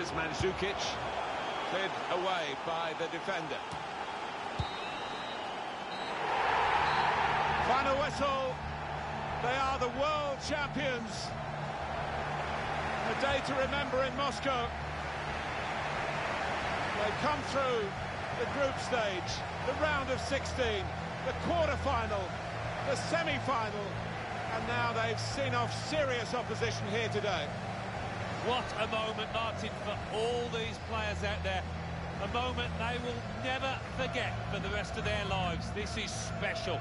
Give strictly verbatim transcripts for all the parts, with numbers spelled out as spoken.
is Mandzukic, cleared away by the defender. Final whistle. They are the world champions. A day to remember in Moscow. They've come through the group stage, the round of sixteen, the quarter-final, the semi-final, and now they've seen off serious opposition here today. What a moment, Martin, for all these players out there. A moment they will never forget for the rest of their lives. This is special.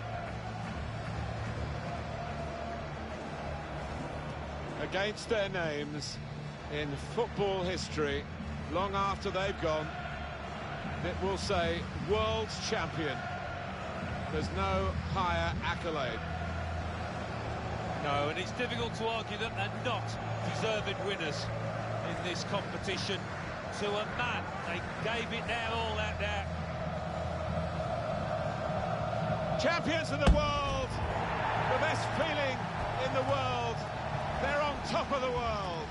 Against their names in football history, long after they've gone, it will say world champion. There's no higher accolade. No, and it's difficult to argue that they're not deserved winners in this competition. To a man, they gave it their all out there. Champions of the world, the best feeling in the world. They're on top of the world.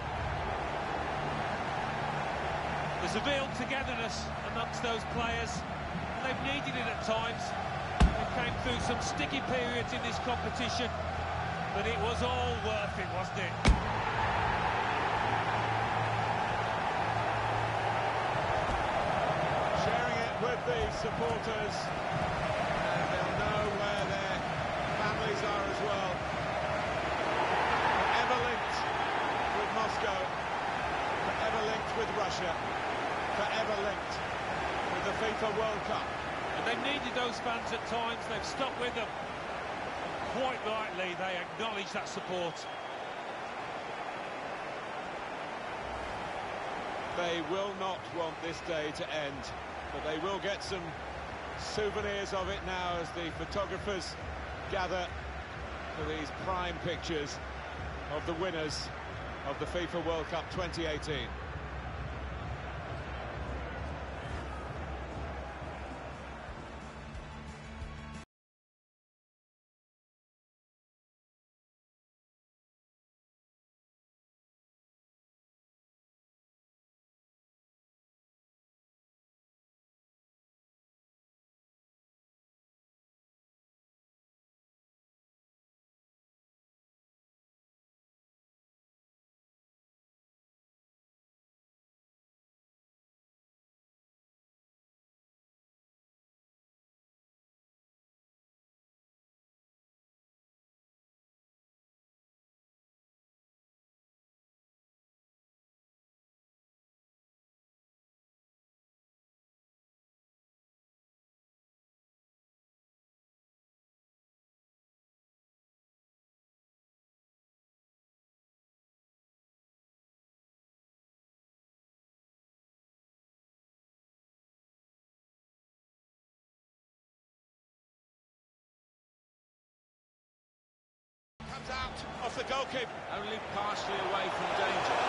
There's a real togetherness amongst those players. They've needed it at times. They came through some sticky periods in this competition, but it was all worth it, wasn't it? Sharing it with the supporters, and they'll know where their families are as well. Forever linked with Moscow, forever linked with Russia, forever linked with the FIFA World Cup. And they've needed those fans at times. They've stuck with them. Quite rightly, they acknowledge that support. They will not want this day to end, but they will get some souvenirs of it now as the photographers gather for these prime pictures of the winners of the FIFA World Cup twenty eighteen. Comes out off the goalkeeper, only partially away from danger.